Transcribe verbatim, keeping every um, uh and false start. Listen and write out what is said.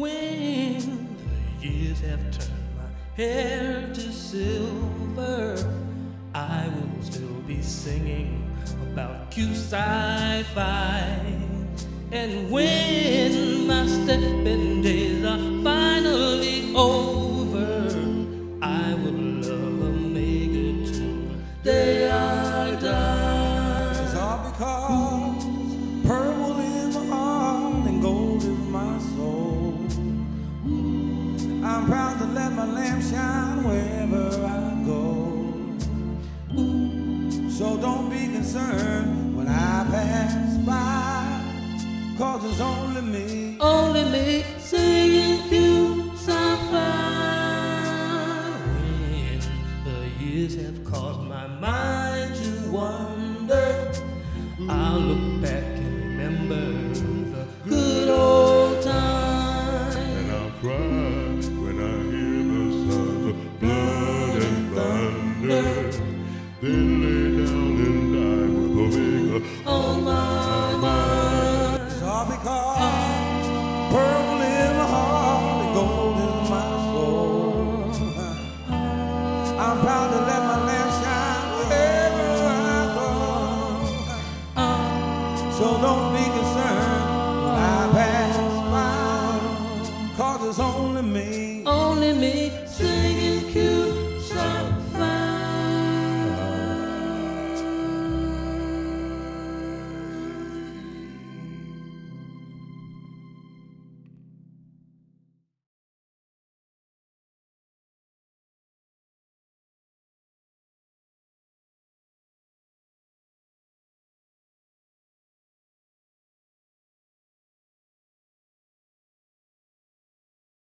When the years have turned my hair to silver, I will still be singing about Q Sci-Fi. And when my stepping days are finally over, I will love her, make it to the day I die. It's all because purple is my heart and gold is my soul. I'm proud to let my lamp shine wherever I go. So don't be concerned when I pass by, 'cause it's only me, only me singing Q Sci-Fi. When the years have caused my mind to wander, I'll look back and remember the good old times. And I'll cry when I hear the sounds of blood and thunder. Then lay down and die with Omega On my mind. it's all because purple is my heart and gold is my soul. I'm proud to let my lamp shine wherever I go. So don't be concerned when I pass by, 'cause it's only me, Only me singing Q